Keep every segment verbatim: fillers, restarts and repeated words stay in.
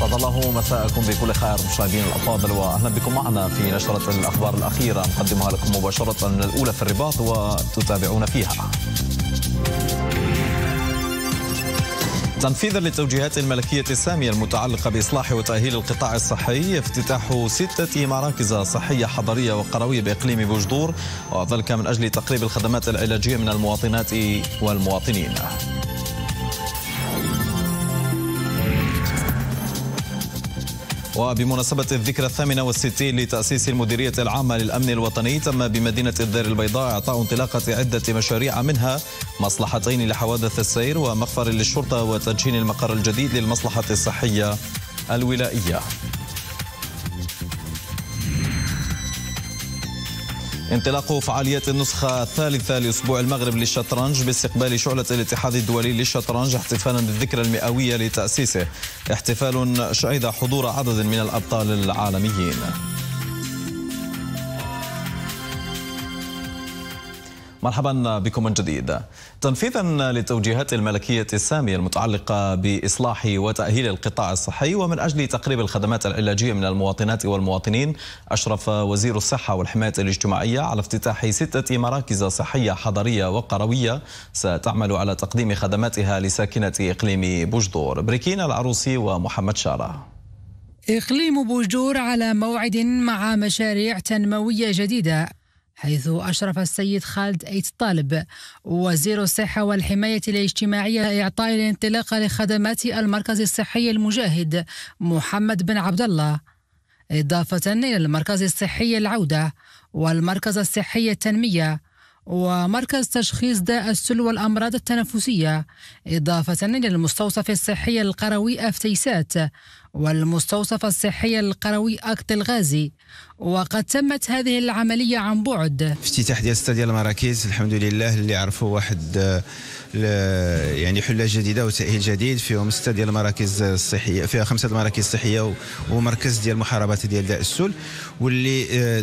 أسعد الله مساءكم بكل خير مشاهدينا الأفاضل، وأهلا بكم معنا في نشرة الأخبار الأخيرة نقدمها لكم مباشرة من الأولى في الرباط وتتابعون فيها. تنفيذا للتوجيهات الملكية السامية المتعلقة بإصلاح وتأهيل القطاع الصحي، افتتاح ستة مراكز صحية حضرية وقروية بإقليم بوجدور، وذلك من أجل تقريب الخدمات العلاجية من المواطنات والمواطنين. وبمناسبة الذكرى الثامنة والستين لتأسيس المديرية العامة للأمن الوطني، تم بمدينة الدار البيضاء إعطاء انطلاقة عدة مشاريع، منها مصلحتين لحوادث السير ومخفر للشرطة وتدشين المقر الجديد للمصلحة الصحية الولائية. انطلاق فعاليات النسخة الثالثة لأسبوع المغرب للشطرنج باستقبال شعلة الاتحاد الدولي للشطرنج احتفالا بالذكرى المئوية لتأسيسه، احتفال شهد حضور عدد من الأبطال العالميين. مرحبا بكم من جديد. تنفيذا للتوجيهات الملكية السامية المتعلقة بإصلاح وتأهيل القطاع الصحي ومن أجل تقريب الخدمات العلاجية من المواطنات والمواطنين، أشرف وزير الصحة والحماية الاجتماعية على افتتاح ستة مراكز صحية حضرية وقروية ستعمل على تقديم خدماتها لساكنة إقليم بوجدور. بريكين العروسي ومحمد شارة. إقليم بوجدور على موعد مع مشاريع تنموية جديدة، حيث أشرف السيد خالد أيت طالب وزير الصحة والحماية الاجتماعية إعطاء الانطلاق لخدمات المركز الصحي المجاهد محمد بن عبد الله، إضافة إلى المركز الصحي العودة والمركز الصحي التنمية ومركز تشخيص داء السل والأمراض التنفسية، إضافة إلى المستوصف الصحي القروي أفتيسات والمستوصف الصحي القروي أكت الغازي. وقد تمت هذه العملية عن بعد. افتتاح ديال ستة ديال المراكز الحمد لله اللي عرفوا واحد يعني حلة جديدة وتأهيل جديد، فيهم ستة ديال المراكز الصحية، فيها خمسة مراكز صحية ومركز ديال محاربة ديال داء السل، واللي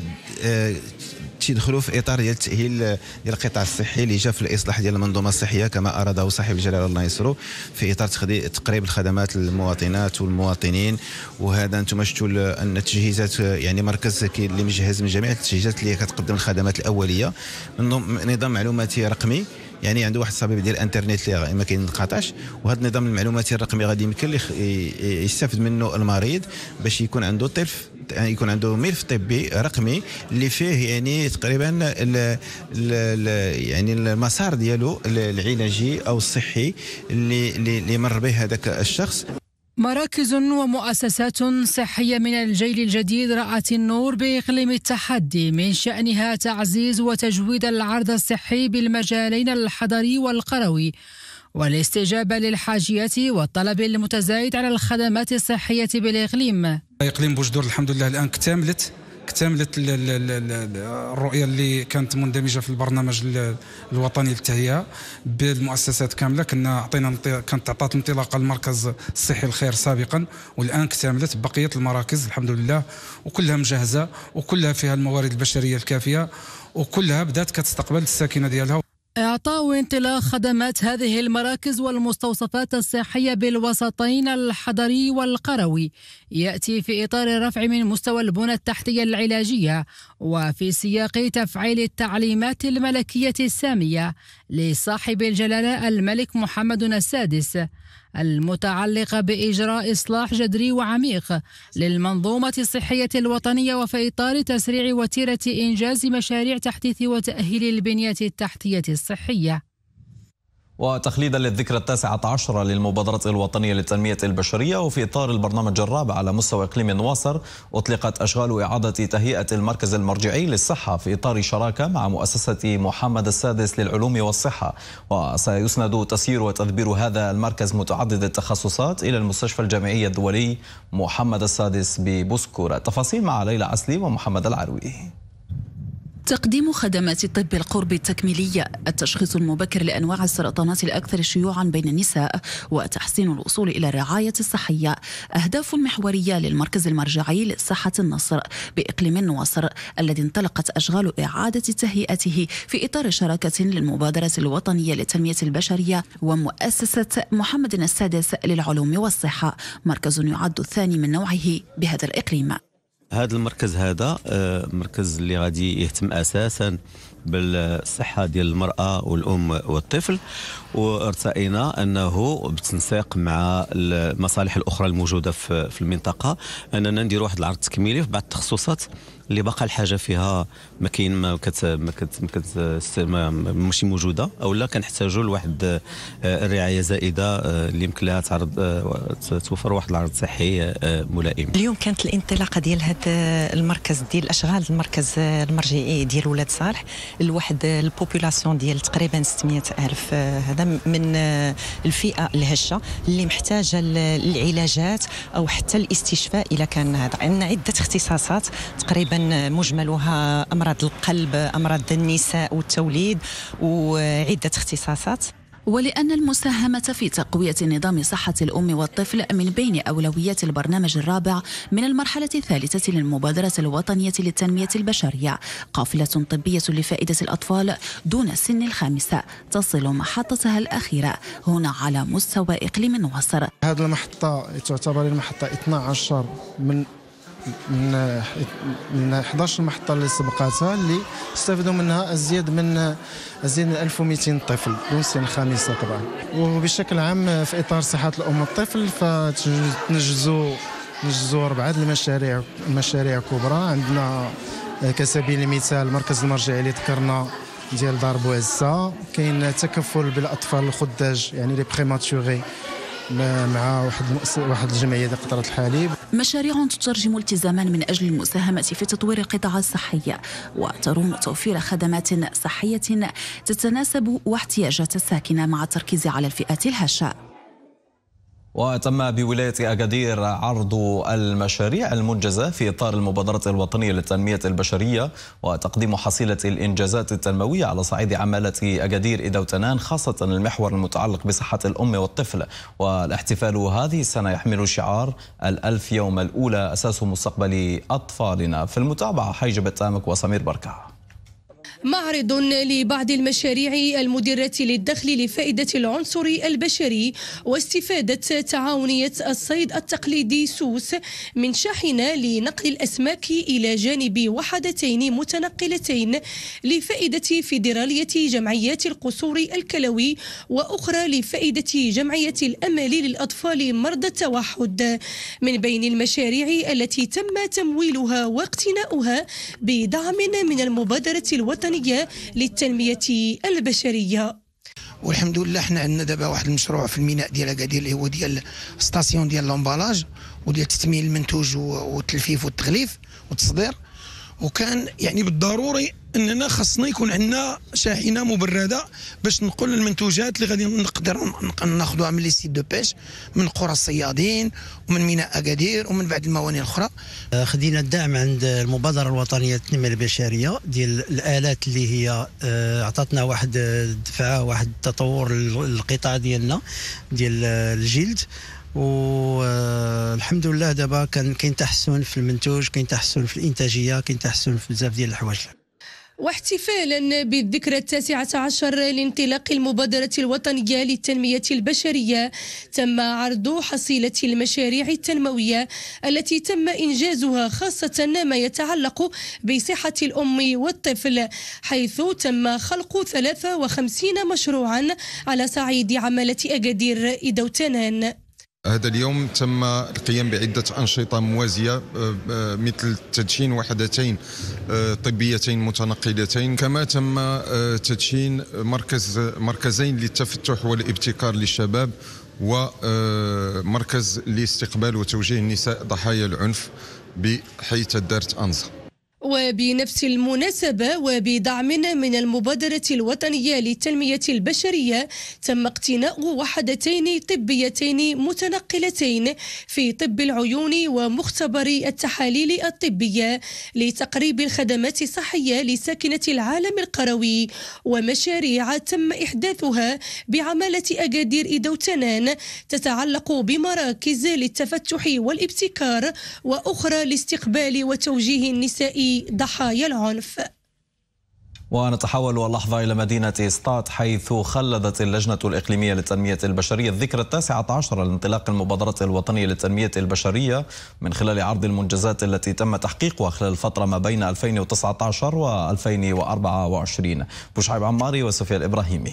تيدخلوا في اطار ديال التاهيل ديال القطاع الصحي اللي جا في الاصلاح ديال المنظومه الصحيه كما اراده صاحب الجلاله الله يسره، في اطار تقريب الخدمات للمواطنات والمواطنين. وهذا انتم شفتوا ان التجهيزات يعني مركز اللي مجهز من جميع التجهيزات اللي كتقدم الخدمات الاوليه، نظام معلوماتي رقمي، يعني عنده واحد الصبيب ديال الانترنت اللي ما كينقطعش، وهذا النظام المعلوماتي الرقمي غادي يمكن يستافد منه المريض باش يكون عنده طرف يعني يكون عنده ملف طبي رقمي اللي فيه يعني تقريبا ال ال يعني المسار ديالو العلاجي او الصحي اللي اللي مر به هذاك الشخص. مراكز ومؤسسات صحية من الجيل الجديد رأت النور بإقليم التحدي، من شأنها تعزيز وتجويد العرض الصحي بالمجالين الحضري والقروي والاستجابة للحاجيات والطلب المتزايد على الخدمات الصحية بالإقليم. إقليم بوجدور الحمد لله الآن اكتملت اكتملت الرؤية اللي كانت مندمجة في البرنامج الوطني للتهيئة بالمؤسسات كاملة. كنا عطينا كانت تعطات انطلاقة المركز الصحي الخير سابقا، والآن اكتملت بقية المراكز الحمد لله، وكلها مجهزة وكلها فيها الموارد البشرية الكافية وكلها بدأت كتستقبل الساكنة ديالها. إعطاء انطلاق خدمات هذه المراكز والمستوصفات الصحية بالوسطين الحضري والقروي يأتي في إطار الرفع من مستوى البنى التحتية العلاجية وفي سياق تفعيل التعليمات الملكية السامية لصاحب الجلالة الملك محمد السادس المتعلقة بإجراء إصلاح جذري وعميق للمنظومة الصحية الوطنية، وفي إطار تسريع وتيرة إنجاز مشاريع تحديث وتأهيل البنية التحتية الصحية. وتخليدا للذكرى التاسعة عشرة للمبادرة الوطنية للتنمية البشرية، وفي إطار البرنامج الرابع على مستوى إقليم نواصر، أطلقت أشغال إعادة تهيئة المركز المرجعي للصحة في إطار شراكة مع مؤسسة محمد السادس للعلوم والصحة، وسيسند تسيير وتدبير هذا المركز متعدد التخصصات إلى المستشفى الجامعي الدولي محمد السادس ببوسكورة. تفاصيل مع ليلى عسلي ومحمد العروي. تقديم خدمات الطب القرب التكميلية، التشخيص المبكر لأنواع السرطانات الأكثر شيوعا بين النساء، وتحسين الوصول إلى الرعاية الصحية، أهداف محورية للمركز المرجعي لصحة النصر بإقليم النواصر، الذي انطلقت أشغال إعادة تهيئته في إطار شراكة للمبادرة الوطنية للتنمية البشرية ومؤسسة محمد السادس للعلوم والصحة، مركز يعد الثاني من نوعه بهذا الإقليم. هذا المركز هذا مركز اللي غادي يهتم اساسا بالصحه ديال المراه والام والطفل، وارتئينا انه بالتنسيق مع المصالح الاخرى الموجوده في المنطقه اننا نديروا واحد العرض تكميلي في بعض التخصصات اللي باقا الحاجه فيها ما كاين ما كت ما كت ما كت ماشي موجوده، او لا كنحتاجوا لواحد الرعايه زائده اللي يمكن لها تعرض توفر واحد العرض صحي ملائم. اليوم كانت الانطلاقه ديال هذا المركز ديال الاشغال، المركز المرجعي ديال ولاد صالح لواحد البوبولاسيون ديال تقريبا ستمائة ألف، هذا من الفئه الهشه اللي محتاجه العلاجات او حتى الاستشفاء. الى كان هذا عندنا عده اختصاصات تقريبا مجملها امراض القلب، امراض النساء والتوليد، وعده اختصاصات. ولأن المساهمة في تقوية نظام صحة الأم والطفل من بين أولويات البرنامج الرابع من المرحلة الثالثة للمبادرة الوطنية للتنمية البشرية، قافلة طبية لفائدة الأطفال دون سن الخامسة تصل محطتها الأخيرة هنا على مستوى إقليم النواصر. هذه المحطة تعتبر المحطة اثنا عشر من من من أحد عشر محطة اللي سبقتها، اللي استفادوا منها أزيد من أزيد من ألف ومئتين طفل دون سن الخامسة طبعا. وبشكل عام في إطار صحة الأم والطفل فتنجزوا نجزوا أربعة المشاريع مشاريع كبرى. عندنا كسبيل المثال المركز المرجعي اللي ذكرنا ديال دار بوعزة، كاين تكفل بالأطفال الخداج يعني لي بريماتوري مع واحد واحد الجمعيه ديال قطره الحليب. مشاريع تترجم التزاما من اجل المساهمه في تطوير القطاع الصحي، وتروم توفير خدمات صحيه تتناسب واحتياجات الساكنه مع التركيز على الفئات الهشه. وتم بولاية أكادير عرض المشاريع المنجزة في إطار المبادرة الوطنية للتنمية البشرية وتقديم حصيلة الإنجازات التنموية على صعيد عمالة أكادير إدا وتنان، خاصة المحور المتعلق بصحة الأم والطفل. والاحتفال هذه السنة يحمل شعار الألف يوم الأولى أساس مستقبل أطفالنا. في المتابعة حيجب التامك وسمير بركة. معرض لبعض المشاريع المدرة للدخل لفائدة العنصر البشري واستفادة تعاونية الصيد التقليدي سوس من شاحنة لنقل الأسماك إلى جانب وحدتين متنقلتين لفائدة فيدرالية جمعيات القصور الكلوي، وأخرى لفائدة جمعية الأمل للأطفال مرضى التوحد، من بين المشاريع التي تم تمويلها واقتناؤها بدعم من المبادرة الوطنية للتنمية البشرية. والحمد لله حنا عندنا دابا واحد المشروع في الميناء ديال أكادير اللي هو ديال ستاسيون ديال لومبالاج وديال تثمين المنتوج والتلفيف والتغليف والتصدير، وكان يعني بالضروري اننا خاصنا يكون عندنا شاحنه مبرده باش ننقل المنتوجات اللي غادي نقدر ناخذوها من لي سيت دو بيش من قرى الصيادين ومن ميناء أكادير ومن بعض الموانئ الاخرى. خدينا الدعم عند المبادره الوطنيه للتنميه البشريه ديال الالات اللي هي عطاتنا واحد الدفعه، واحد التطور للقطاع ديالنا ديال الجلد، والحمد لله دابا كان كاين تحسن في المنتوج، كاين تحسن في الانتاجيه، كاين تحسن في بزاف ديال الحوايج. واحتفالا بالذكرى التاسعة عشر لانطلاق المبادرة الوطنية للتنمية البشرية، تم عرض حصيلة المشاريع التنموية التي تم إنجازها، خاصة ما يتعلق بصحة الأم والطفل، حيث تم خلق ثلاثة وخمسين مشروعا على صعيد عمالة أكادير إدا وتنان. هذا اليوم تم القيام بعدة أنشطة موازية مثل تدشين وحدتين طبيتين متنقلتين، كما تم تدشين مركز مركزين للتفتح والابتكار للشباب ومركز لاستقبال وتوجيه النساء ضحايا العنف بحي تدارت أنزا. وبنفس المناسبة وبدعم من المبادرة الوطنية للتنمية البشرية تم اقتناء وحدتين طبيتين متنقلتين في طب العيون ومختبر التحاليل الطبية لتقريب الخدمات الصحية لساكنة العالم القروي، ومشاريع تم إحداثها بعمالة أكادير إدوتنان تتعلق بمراكز للتفتح والابتكار وأخرى لاستقبال وتوجيه النساء ضحايا العنف. ونتحول اللحظة إلى مدينة إسقاط، حيث خلدت اللجنة الإقليمية للتنمية البشرية الذكرى التاسعة عشر لانطلاق المبادرة الوطنية للتنمية البشرية من خلال عرض المنجزات التي تم تحقيقها خلال الفترة ما بين ألفين وتسعة عشر و ألفين وأربعة وعشرين. بوشعيب عماري وسفيان الإبراهيمي.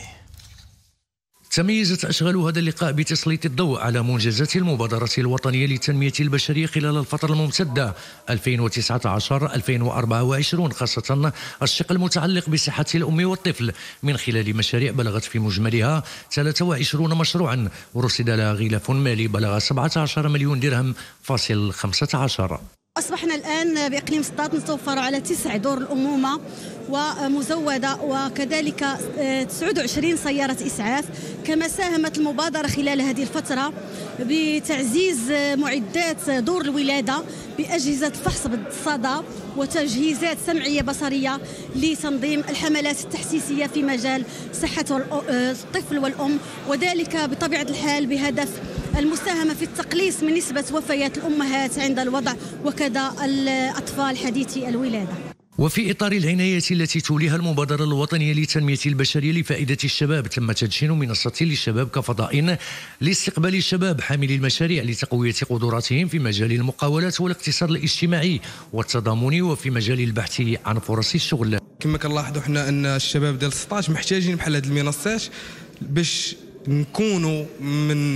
تميزت أشغال هذا اللقاء بتسليط الضوء على منجزات المبادرة الوطنية للتنمية البشرية خلال الفترة الممتدة ألفين وتسعة عشر ألفين وأربعة وعشرين، خاصة الشق المتعلق بصحة الأم والطفل من خلال مشاريع بلغت في مجملها ثلاثة وعشرين مشروعا ورصد لها غلاف مالي بلغ سبعة عشر مليون درهم فاصل خمسة عشر. أصبحنا الآن بإقليم إسقاط نتوفر على تسع دور الأمومة ومزودة، وكذلك تسعة وعشرين سيارة إسعاف. كما ساهمت المبادرة خلال هذه الفترة بتعزيز معدات دور الولادة بأجهزة فحص بالصدى وتجهيزات سمعية بصرية لتنظيم الحملات التحسيسية في مجال صحة الطفل والأم، وذلك بطبيعة الحال بهدف المساهمة في التقليص من نسبة وفيات الأمهات عند الوضع وكذا الأطفال حديثي الولادة. وفي إطار العناية التي توليها المبادرة الوطنية للتنمية البشرية لفائدة الشباب، تم تدشين منصة للشباب كفضاء لاستقبال الشباب حاملي المشاريع لتقوية قدراتهم في مجال المقاولات والاقتصاد الاجتماعي والتضامني وفي مجال البحث عن فرص الشغل. كما كنلاحظوا حنا أن الشباب ديال ستطاش محتاجين بحال هذه المنصات باش نكونوا من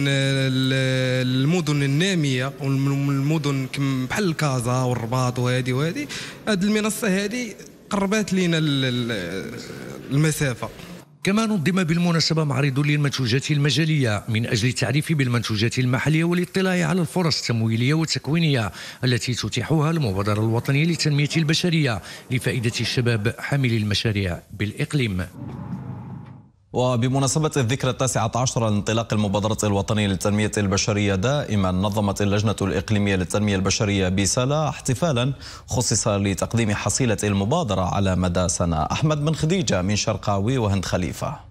المدن الناميه والمدن بحال كازا والرباط وهذه وهذه. هذه المنصه هذه قربات لنا المسافه. كما نظم بالمناسبة معرض للمنتوجات المجالية من أجل التعريف بالمنتوجات المحلية والاطلاع على الفرص التمويلية والتكوينية التي تتيحها المبادرة الوطنية للتنمية البشرية لفائدة الشباب حاملي المشاريع بالإقليم. وبمناسبة الذكرى التاسعة عشر لانطلاق المبادرة الوطنية للتنمية البشرية دائما، نظمت اللجنة الإقليمية للتنمية البشرية بسلا احتفالا خصص لتقديم حصيلة المبادرة على مدى سنة. أحمد بن خديجة من شرقاوي وهند خليفة.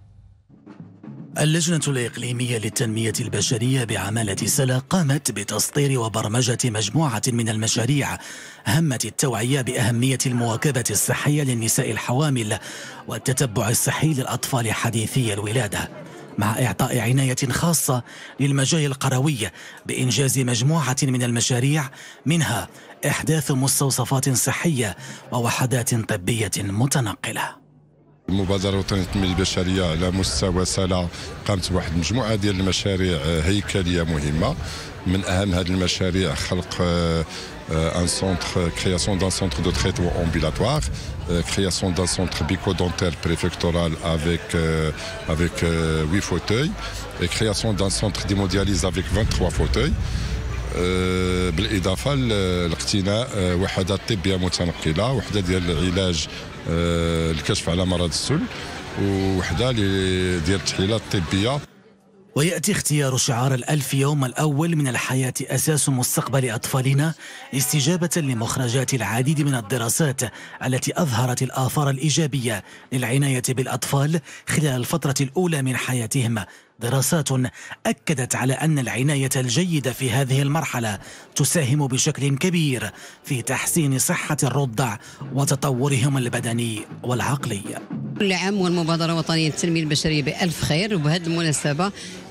اللجنة الإقليمية للتنمية البشرية بعمالة سلا قامت بتسطير وبرمجة مجموعة من المشاريع همت التوعية بأهمية المواكبة الصحية للنساء الحوامل والتتبع الصحي للأطفال حديثي الولادة، مع إعطاء عناية خاصة للمجال القروي بإنجاز مجموعة من المشاريع، منها إحداث مستوصفات صحية ووحدات طبية متنقلة. المبادرة الوطنية للتنمية البشرية على مستوى سلا قامت بواحد المجموعة ديال المشاريع هيكلية مهمة. من أهم هذه المشاريع خلق un centre, création d'un centre de traitement ambulatoire, création d'un centre bucco-dentaire préfectoral avec, avec huit fauteuils, et création d'un centre d'hémodialyse avec vingt-trois fauteuils. بالإضافة لاقتناء وحدات طبية متنقلة، وحدة ديال العلاج الكشف على مرض السل، وحدة ديال التحليلات الطبية. ويأتي اختيار شعار الألف يوم الأول من الحياة أساس مستقبل أطفالنا استجابة لمخرجات العديد من الدراسات التي أظهرت الآثار الإيجابية للعناية بالأطفال خلال الفترة الأولى من حياتهم. دراسات أكدت على أن العناية الجيدة في هذه المرحلة تساهم بشكل كبير في تحسين صحة الرضع وتطورهم البدني والعقلي. كل عام والمبادرة الوطنية للتنمية البشرية بألف خير، وبهذه المناسبة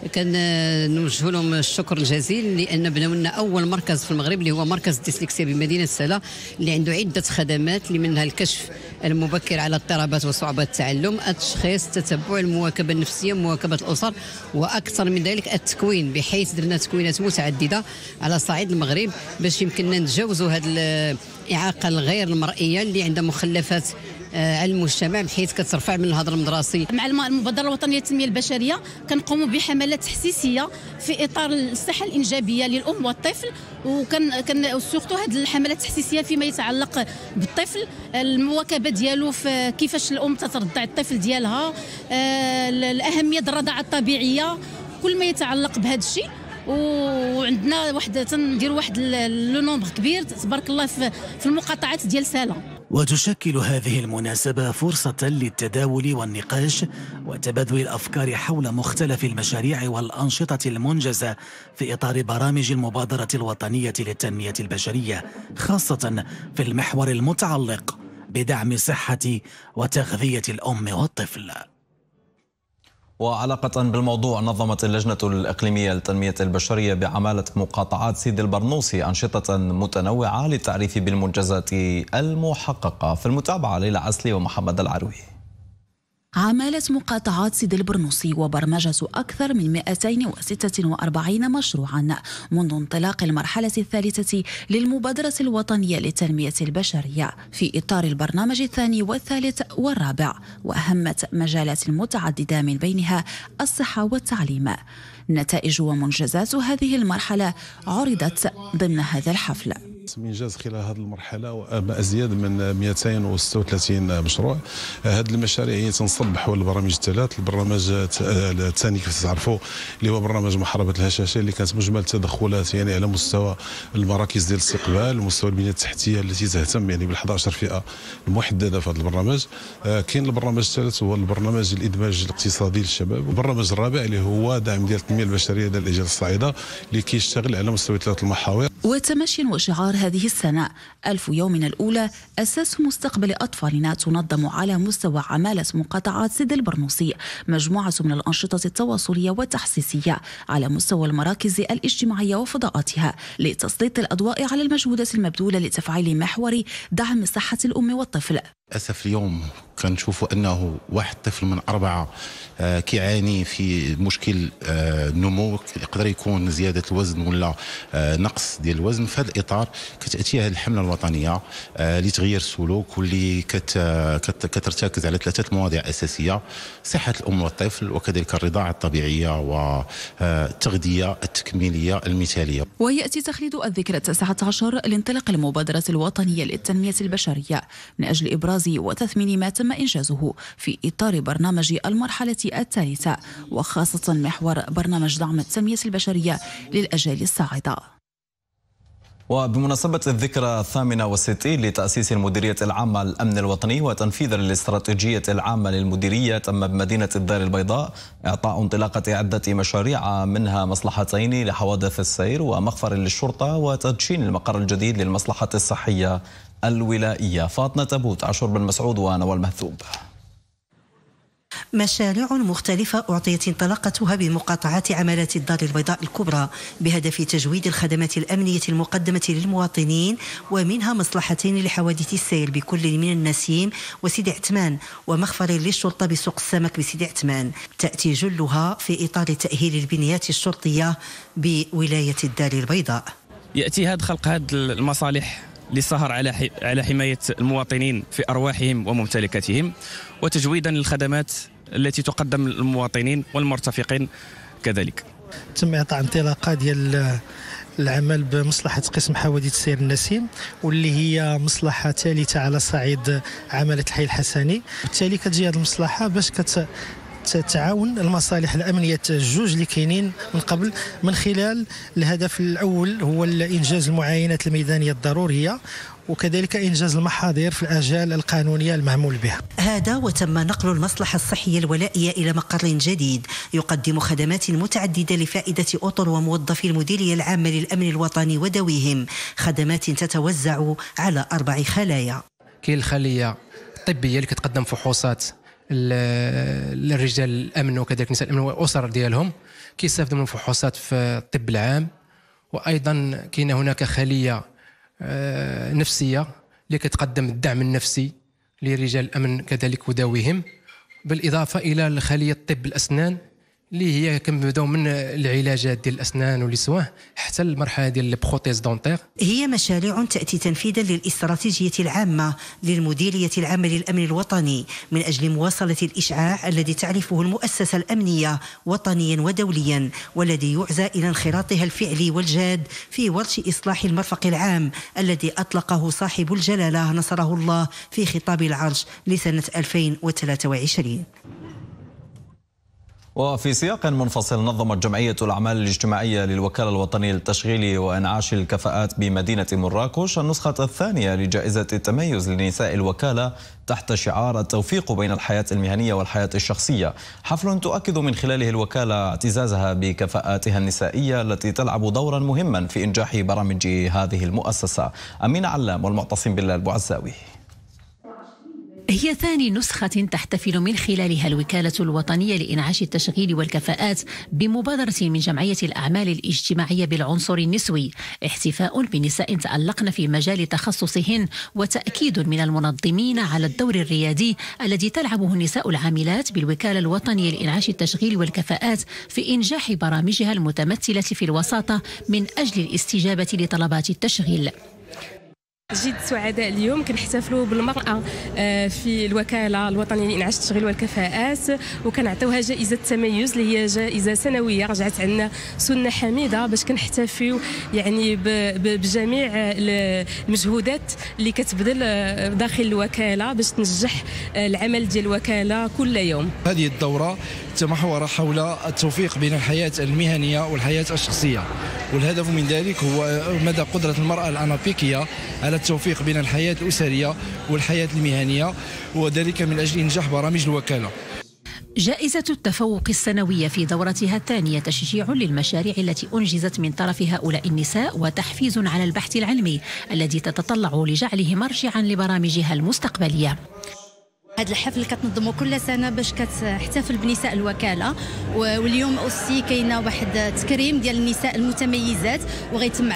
كنوجه لهم الشكر الجزيل لأن بناو لنا أول مركز في المغرب اللي هو مركز الديسلكسيا بمدينة سلا، اللي عنده عدة خدمات اللي منها الكشف المبكر على اضطرابات وصعوبات التعلم، التشخيص، التتبع، المواكبة النفسية، مواكبة الأسر، وأكثر من ذلك التكوين، بحيث درنا تكوينات متعددة على صعيد المغرب باش يمكننا نتجاوزوا هذه الإعاقة الغير المرئية اللي عندها مخلفات على المجتمع بحيث كترفع من الهدر المدرسي. مع المبادرة الوطنية للتنمية البشرية كنقوموا بحملات تحسيسية في إطار الصحة الإنجابية للأم والطفل، وكان كان سورتو هذه الحملات التحسيسية فيما يتعلق بالطفل، المواكبة ديالو في كيفاش الأم تترضع الطفل ديالها، الأهمية الرضاعة الطبيعية، كل ما يتعلق بهذا الشيء. وعندنا واحد تنديروا واحد لو نومبر كبير تبارك الله في المقاطعات ديال سالا. وتشكل هذه المناسبة فرصة للتداول والنقاش وتبادل الأفكار حول مختلف المشاريع والأنشطة المنجزة في إطار برامج المبادرة الوطنية للتنمية البشرية، خاصة في المحور المتعلق بدعم صحة وتغذية الأم والطفل. وعلاقة بالموضوع، نظمت اللجنة الإقليمية للتنمية البشرية بعمالة مقاطعات سيدي البرنوسي أنشطة متنوعة للتعريف بالمنجزات المحققة. في المتابعة ليلى عسلي ومحمد العروي. عمالة مقاطعات سيدي البرنوسي وبرمجة أكثر من مئتين وستة وأربعين مشروعا منذ انطلاق المرحلة الثالثة للمبادرة الوطنية للتنمية البشرية في إطار البرنامج الثاني والثالث والرابع، وأهمت مجالات متعددة من بينها الصحة والتعليم. نتائج ومنجزات هذه المرحلة عرضت ضمن هذا الحفل. إنجاز خلال هذه المرحلة أزيد من مئتين وستة وثلاثين مشروع. هذه المشاريع تنصب حول البرامج الثلاث. البرنامج الثاني كيف تعرفوا اللي هو برنامج محاربة الهشاشة، اللي كانت مجمل التدخلات يعني على مستوى المراكز ديال الاستقبال ومستوى البنية التحتية التي تهتم يعني بال إحدى عشرة فئة المحددة في هذا البرنامج. كاين البرنامج الثالث هو البرنامج الإدماج الاقتصادي للشباب، والبرنامج الرابع اللي هو دعم ديال التنمية البشرية ديال الأجيال الصاعدة اللي كيشتغل على مستوى ثلاث المحاور. وتمشي وشعار هذه السنة ألف يوم الأولى أساس مستقبل أطفالنا، تنظم على مستوى عمالة مقاطعات سيدي البرنوسي مجموعة من الأنشطة التواصلية والتحسيسية على مستوى المراكز الاجتماعية وفضاءاتها لتسليط الأضواء على المجهودات المبذولة لتفعيل محور دعم صحة الأم والطفل. للأسف اليوم كنشوفوا أنه واحد طفل من أربعة آه كيعاني في مشكل آه نمو، يقدر يكون زيادة الوزن ولا آه نقص ديال الوزن. في هذا الإطار كتأتي هذه الحملة الوطنية آه لتغيير السلوك، واللي كت كت كترتكز على ثلاثة مواضيع أساسية: صحة الأم والطفل، وكذلك الرضاعة الطبيعية، والتغذية التكميلية المثالية. ويأتي تخليد الذكرى التاسعة عشر لانطلاق المبادرة الوطنية للتنمية البشرية من أجل إبراز وتثمين ما تم إنجازه في إطار برنامج المرحلة الثالثة، وخاصة محور برنامج دعم التنمية البشرية للأجيال الصاعدة. وبمناسبة الذكرى الثامنة والستين لتأسيس المديرية العامة للأمن الوطني وتنفيذا للاستراتيجية العامة للمديرية، تم بمدينة الدار البيضاء إعطاء انطلاقة عدة مشاريع، منها مصلحتين لحوادث السير ومخفر للشرطة وتدشين المقر الجديد للمصلحة الصحية الولائية. فاطمة تبوت، عاشور بن مسعود ونوال مهثوب. مشاريع مختلفة أعطيت انطلاقتها بمقاطعات عمالات الدار البيضاء الكبرى بهدف تجويد الخدمات الأمنية المقدمة للمواطنين، ومنها مصلحتين لحوادث السير بكل من النسيم وسيدي عثمان، ومخفر للشرطة بسوق السمك بسيدي عثمان. تأتي جلها في إطار تأهيل البنيات الشرطية بولاية الدار البيضاء. يأتي هذا خلق هذه المصالح للسهر على على حماية المواطنين في أرواحهم وممتلكاتهم، وتجويدا للخدمات التي تقدم للمواطنين والمرتفقين كذلك. تم إعطاء انطلاقة ديال العمل بمصلحة قسم حوادث السير النسيم، واللي هي مصلحة ثالثة على صعيد عمالة الحي الحسني. بالتالي كتجي هذه المصلحة باش كت تعاون المصالح الأمنية الجوج اللي كاينين من قبل، من خلال الهدف الأول هو إنجاز المعاينات الميدانية الضرورية، وكذلك إنجاز المحاضر في الآجال القانونية المعمول بها. هذا وتم نقل المصلحة الصحية الولائية إلى مقر جديد يقدم خدمات متعددة لفائدة أطر وموظفي المديرية العامة للأمن الوطني وذويهم، خدمات تتوزع على أربع خلايا. كاين الخلية الطبية اللي كتقدم فحوصات للرجال الأمن وكذلك نساء الأمن والأسر ديالهم، كيستافدوا من الفحوصات في الطب العام. وأيضا كاين هناك خلية نفسية اللي كتقدم الدعم النفسي لرجال الأمن كذلك وذويهم، بالإضافة إلى الخلية طب الأسنان اللي هي كنبداو من العلاجات ديال الاسنان والسواه حتى المرحله ديال البروتيز دونتير. هي مشاريع تأتي تنفيذا للاستراتيجية العامة للمديرية العامة للأمن الوطني من أجل مواصلة الإشعاع الذي تعرفه المؤسسة الأمنية وطنيا ودوليا، والذي يعزى إلى انخراطها الفعلي والجاد في ورش إصلاح المرفق العام الذي أطلقه صاحب الجلالة نصره الله في خطاب العرش لسنة ألفين وثلاثة وعشرين. وفي سياق منفصل نظمت جمعية الأعمال الاجتماعية للوكالة الوطنية للتشغيل وإنعاش الكفاءات بمدينة مراكش النسخة الثانية لجائزة التميز لنساء الوكالة تحت شعار التوفيق بين الحياة المهنية والحياة الشخصية، حفل تؤكد من خلاله الوكالة اعتزازها بكفاءاتها النسائية التي تلعب دورا مهما في إنجاح برامج هذه المؤسسة. أمين علام والمعتصم بالله البعزاوي. هي ثاني نسخة تحتفل من خلالها الوكالة الوطنية لإنعاش التشغيل والكفاءات بمبادرة من جمعية الأعمال الاجتماعية بالعنصر النسوي، احتفاء بنساء تألقن في مجال تخصصهن وتأكيد من المنظمين على الدور الريادي الذي تلعبه النساء العاملات بالوكالة الوطنية لإنعاش التشغيل والكفاءات في إنجاح برامجها المتمثلة في الوساطة من أجل الاستجابة لطلبات التشغيل. جد سعداء اليوم كنحتفلوا بالمرأة في الوكالة الوطنية لإنعاش التشغيل والكفاءات، وكنعطيوها جائزة التميز اللي هي جائزة سنوية رجعت عنا سنة حميدة باش كنحتفيو يعني بجميع المجهودات اللي كتبذل داخل الوكالة باش تنجح العمل ديال الوكالة كل يوم. هذه الدورة تمحور حول التوفيق بين الحياة المهنية والحياة الشخصية، والهدف من ذلك هو مدى قدرة المرأة الأنابيكية على التوفيق بين الحياة الأسرية والحياة المهنية، وذلك من أجل إنجاح برامج الوكالة. جائزة التفوق السنوية في دورتها الثانية تشجيع للمشاريع التي أنجزت من طرف هؤلاء النساء وتحفيز على البحث العلمي الذي تتطلع لجعله مرجعا لبرامجها المستقبلية. هذا الحفل كتنظمه كل سنه باش كتحتفل بنساء الوكاله، واليوم اوسي كاينه واحد تكريم ديال النساء المتميزات وغيتم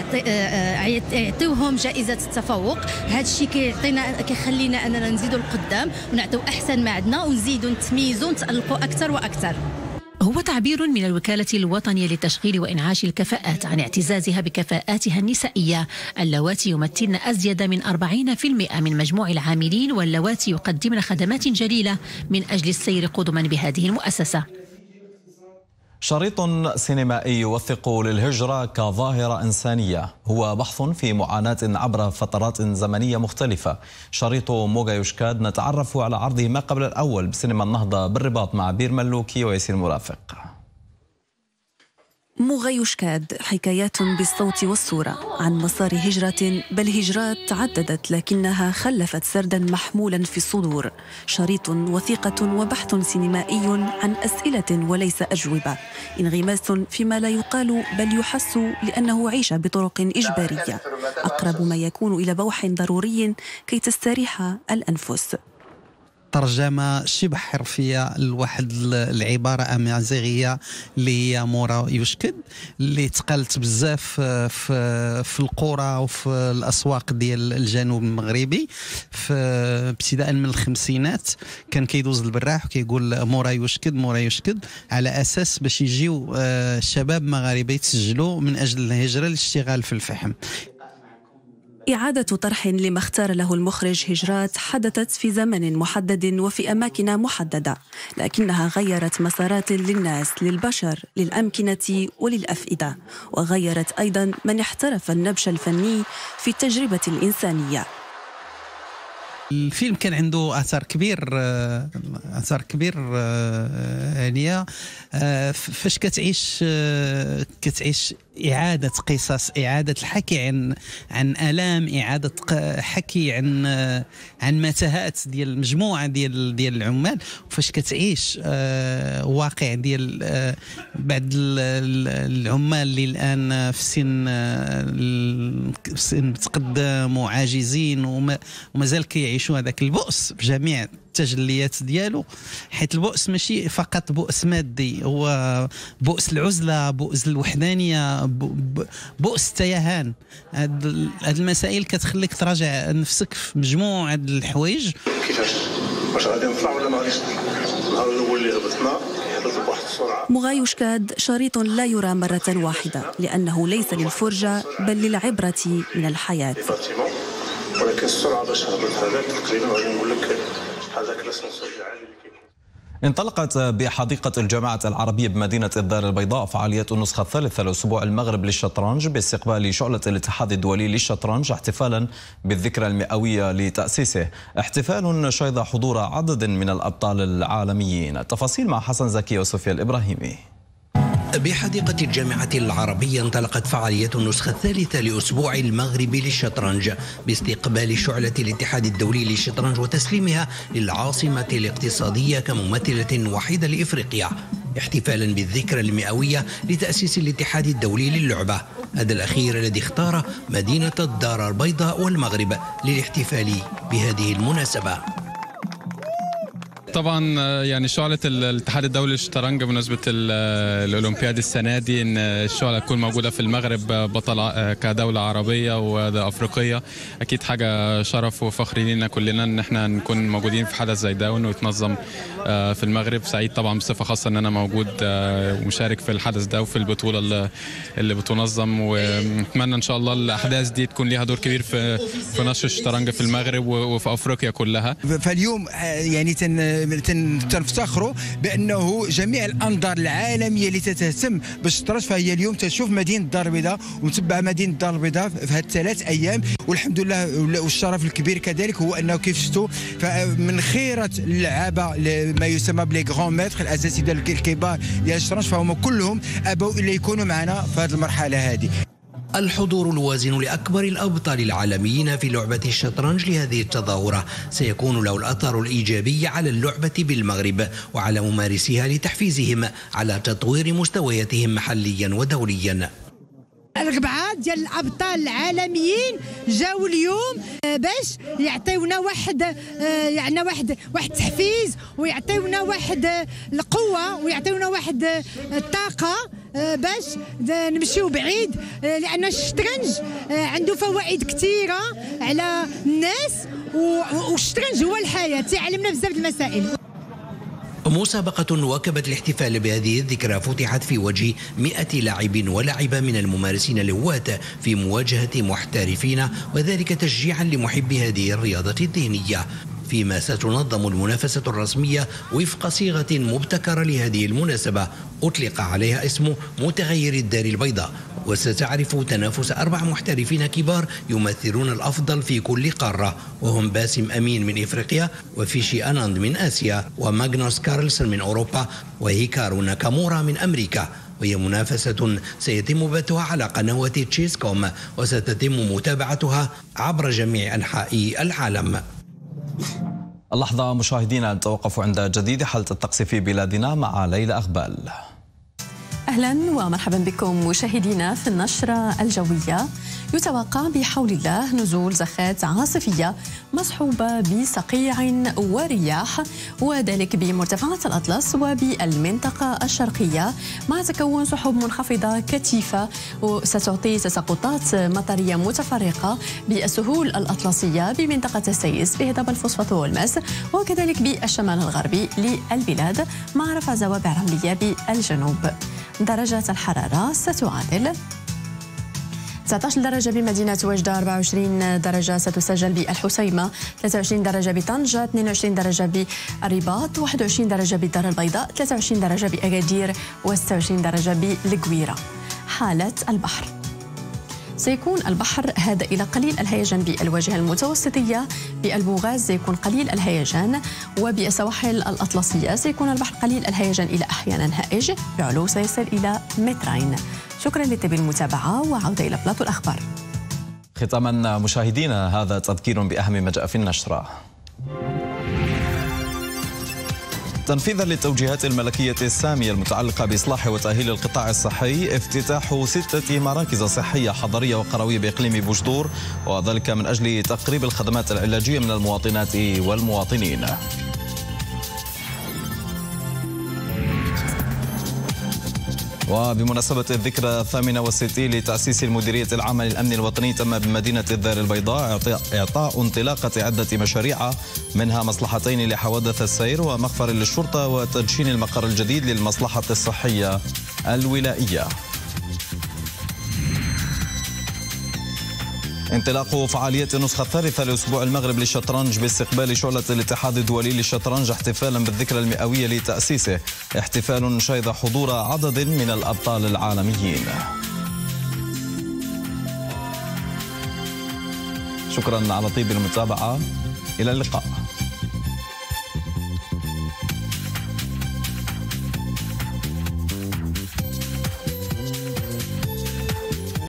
يعطيوهم جائزه التفوق. هذا الشيء كيعطينا كيخلينا اننا نزيدوا القدام ونعطيو احسن ما عندنا ونزيدوا نتميزوا ونتالقوا اكثر واكثر. هو تعبير من الوكالة الوطنية للتشغيل وإنعاش الكفاءات عن اعتزازها بكفاءاتها النسائية اللواتي يمثلن أزيد من أربعين بالمئة من مجموع العاملين واللواتي يقدمن خدمات جليلة من أجل السير قدما بهذه المؤسسة. شريط سينمائي يوثق للهجرة كظاهرة إنسانية، هو بحث في معاناة عبر فترات زمنية مختلفة. شريط موغا يوشكاد نتعرف على عرضه ما قبل الأول بسينما النهضة بالرباط مع بير ملوكي وياسين مرافق. موغا يوشكاد حكايات بالصوت والصورة عن مسار هجرة، بل هجرات تعددت لكنها خلفت سردا محمولا في الصدور. شريط وثيقة وبحث سينمائي عن أسئلة وليس أجوبة، انغماس فيما لا يقال بل يحس لأنه عيش بطرق إجبارية، أقرب ما يكون إلى بوح ضروري كي تستريح الأنفس. ترجمة شبه حرفية لواحد العبارة أمازيغية اللي هي مورا يوشكد، اللي تقالت بزاف في في القرى وفي الأسواق ديال الجنوب المغربي في ابتداء من الخمسينات. كان كيدوز البراح وكيقول مورا يوشكد مورا يوشكد على أساس باش يجيو شباب مغاربة يتسجلوا من أجل الهجرة للاشتغال في الفحم. إعادة طرح لما اختار له المخرج هجرات حدثت في زمن محدد وفي أماكن محددة، لكنها غيرت مسارات للناس، للبشر، للأمكنة وللأفئدة، وغيرت أيضا من احترف النبش الفني في التجربة الإنسانية. الفيلم كان عنده اثر كبير اثر كبير هانيه فاش كتعيش كتعيش اعاده قصص، اعاده الحكي عن عن الام، اعاده حكي عن عن متاهات ديال مجموعه ديال ديال العمال، وفاش كتعيش واقع ديال بعض العمال اللي الان في سن في سن متقدم وعاجزين ومازال كيعيشوا هذاك البؤس بجميع التجليات ديالو، حيت البؤس ماشي فقط بؤس مادي، هو بؤس العزله، بؤس الوحدانيه، بؤس التيهان. هاد المسائل كتخليك تراجع نفسك في مجموعه الحوايج. كيفاش واش غادي نطلع ولا ما غاديش نطلع؟ النهار الاول اللي هبطنا هبط بواحد مغايوشكاد شريط لا يرى مرة واحدة لأنه ليس للفرجة بل للعبرة من الحياة. ولكن السرعة باش هبط هذاك تقريبا غادي نقول لك هذاك لاسانسور العالي. انطلقت بحديقة الجامعة العربية بمدينة الدار البيضاء فعاليات النسخة الثالثة لأسبوع المغرب للشطرنج باستقبال شعلة الاتحاد الدولي للشطرنج احتفالا بالذكرى المئوية لتأسيسه، احتفال شهد حضور عدد من الأبطال العالميين. التفاصيل مع حسن زكي وصوفيا الإبراهيمي. بحديقة الجامعة العربية انطلقت فعاليات النسخة الثالثة لأسبوع المغرب للشطرنج باستقبال شعلة الاتحاد الدولي للشطرنج وتسليمها للعاصمة الاقتصادية كممثلة وحيدة لإفريقيا، احتفالا بالذكرى المئوية لتأسيس الاتحاد الدولي للعبة، هذا الأخير الذي اختار مدينة الدار البيضاء والمغرب للاحتفال بهذه المناسبة. طبعا يعني شعلة الاتحاد الدولي للشطرنج بمناسبة الأولمبياد السنة دي إن الشعلة تكون موجودة في المغرب بطل كدولة عربية وأفريقية، أكيد حاجة شرف وفخر لينا كلنا إن احنا نكون موجودين في حدث زي ده وإنه يتنظم في المغرب. سعيد طبعا بصفة خاصة إن أنا موجود ومشارك في الحدث ده وفي البطولة اللي بتنظم، ونتمنى إن شاء الله الأحداث دي تكون ليها دور كبير في في نشر الشطرنج في المغرب وفي أفريقيا كلها. فاليوم يعني تن تنفتخروا بانه جميع الانظار العالميه اللي تتهتم بالشطرنج فهي اليوم تشوف مدينه الدار البيضاء ومتبع مدينه الدار البيضاء في هذه الثلاث ايام، والحمد لله. والشرف الكبير كذلك هو انه كيف شفتوا من خيره اللعابه ما يسمى بلي غران ماتر الاساتذه الكبار ديال الشطرنج فهم كلهم ابوا الا يكونوا معنا في هذه المرحله هذه. الحضور الوازن لأكبر الأبطال العالميين في لعبة الشطرنج لهذه التظاهرة سيكون له الأثر الإيجابي على اللعبة بالمغرب وعلى ممارسيها لتحفيزهم على تطوير مستوياتهم محليا ودوليا. أربعة ديال الأبطال العالميين جاوا اليوم باش يعطيونا واحد يعني واحد واحد التحفيز ويعطيونا واحد القوة ويعطيونا واحد الطاقة باش نمشيو بعيد، لأن الشطرنج عنده فوائد كثيرة على الناس والشطرنج هو الحياة، تعلمنا بزاف المسائل. مسابقة واكبت الاحتفال بهذه الذكرى فتحت في وجه مئة لاعب ولاعبة من الممارسين الهواة في مواجهة محترفين، وذلك تشجيعا لمحبي هذه الرياضة الذهنية، فيما ستنظم المنافسة الرسمية وفق صيغة مبتكرة لهذه المناسبة أطلق عليها اسم متغير الدار البيضاء، وستعرف تنافس أربع محترفين كبار يمثلون الأفضل في كل قارة، وهم باسم أمين من إفريقيا وفيشي أناند من آسيا وماغنوس كارلسن من أوروبا وهيكارو ناكامورا من أمريكا. وهي منافسة سيتم بثها على قنوات تشيس كوم وستتم متابعتها عبر جميع أنحاء العالم. اللحظة مشاهدينا نتوقف عند جديد حالة الطقس في بلادنا مع ليلى أغبال. أهلا ومرحبا بكم مشاهدينا في النشرة الجوية. يتوقع بحول الله نزول زخات عاصفية مصحوبة بصقيع ورياح، وذلك بمرتفعات الأطلس وبالمنطقة الشرقية، مع تكون سحب منخفضة كثيفة وستعطي تساقطات مطرية متفرقة بالسهول الأطلسية بمنطقة السيس بهضبة الفوسفات والماس، وكذلك بالشمال الغربي للبلاد، مع رفع زوابع رملية بالجنوب. درجات الحرارة ستعادل تسعة عشر درجة بمدينة وجدة، أربعة وعشرين درجة ستسجل بالحسيمة، ثلاثة وعشرين درجة بطنجة، اثنين وعشرين درجة بالرباط، واحد وعشرين درجة بالدار البيضاء، ثلاثة وعشرين درجة بأكادير، وستة وعشرين درجة بالقويرة. حالة البحر سيكون البحر هادئ إلى قليل الهيجان بالواجهة المتوسطية، بالبوغاز سيكون قليل الهيجان، وبالسواحل الأطلسية سيكون البحر قليل الهيجان إلى أحيانا هائج، بعلو سيصل إلى مترين. شكرا لتبي المتابعة وعودة إلى بلاطو الأخبار. ختاما مشاهدينا هذا تذكير بأهم ما جاء في النشرة. تنفيذا للتوجيهات الملكية السامية المتعلقة بإصلاح وتأهيل القطاع الصحي، افتتاح ستة مراكز صحية حضرية وقروية بإقليم بوجدور، وذلك من أجل تقريب الخدمات العلاجية من المواطنات والمواطنين. وبمناسبة الذكرى الثامنة والستين لتأسيس المديرية العامة للأمن الوطني، تم بمدينة الدار البيضاء إعطاء انطلاقة عدة مشاريع، منها مصلحتين لحوادث السير ومخفر للشرطة وتدشين المقر الجديد للمصلحة الصحية الولائية. انطلاق فعاليات النسخة الثالثة لأسبوع المغرب للشطرنج باستقبال شعلة الاتحاد الدولي للشطرنج احتفالا بالذكرى المئوية لتأسيسه، احتفال شهد حضور عدد من الأبطال العالميين. شكرا على طيب المتابعة، إلى اللقاء.